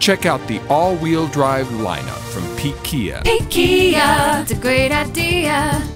Check out the all-wheel drive lineup from Pete Kia. Pete Kia, it's a great idea.